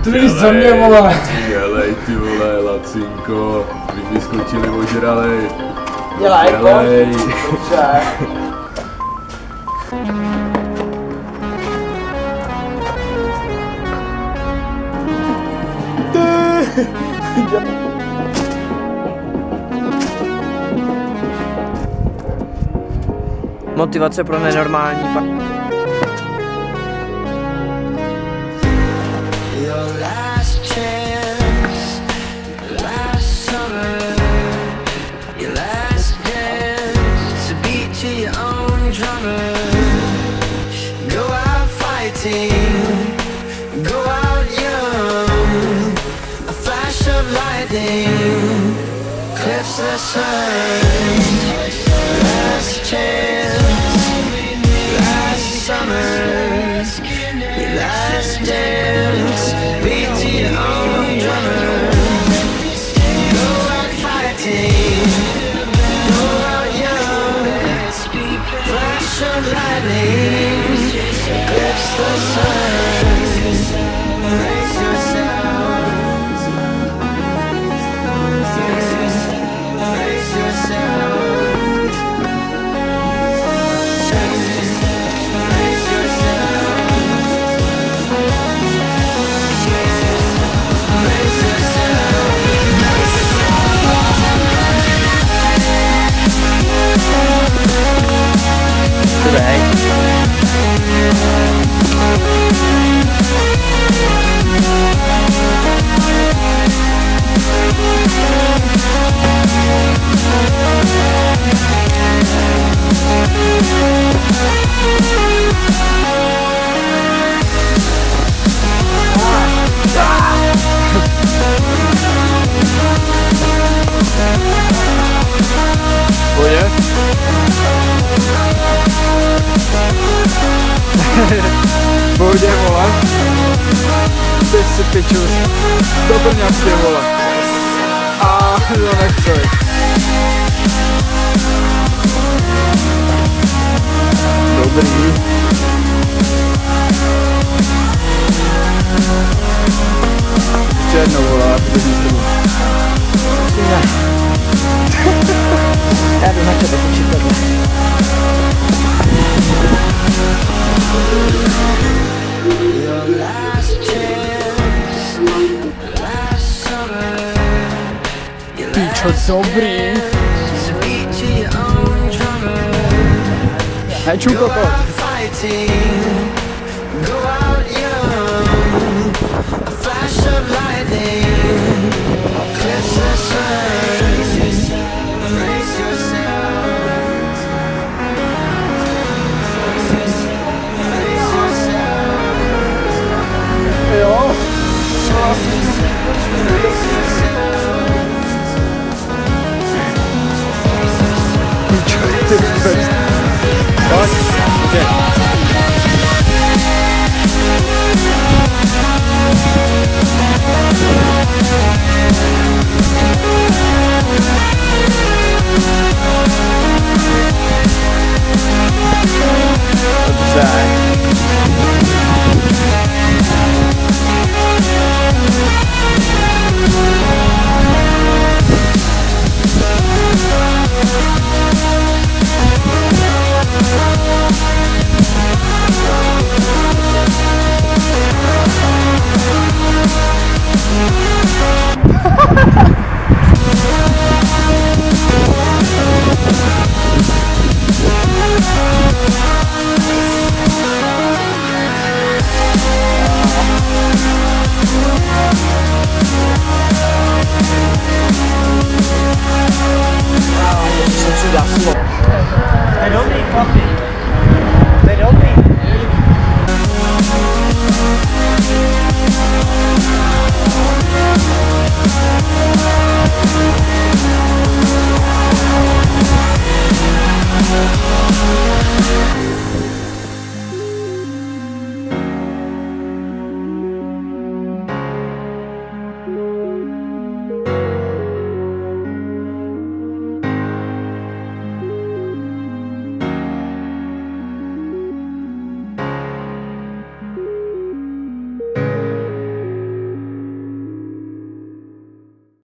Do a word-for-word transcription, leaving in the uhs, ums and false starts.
Ty za mě, vole. Dělej, ty vole, Lacinko. Když vyskočili, ožrali. Dělej, dělej. Dobře. Motivace pro nenormální pa... Cliffs the sun, last chance, last summer, your last dance, beat to your own drummer. Go out fighting, go out young, flash of lightning, cliffs the sun, brace yourself. Pohodě, vole. Teď si piču. Do Brňavky, vole. A to nechceš. Dobrý. Ještě jednou, vole, a ty běžím s tebou. Já jdu na tebe točit takhle. Píčo, dobrý. Heču kokot. Jo. Píčo, ty vůbec. Pojď, jde. Ha ha ha!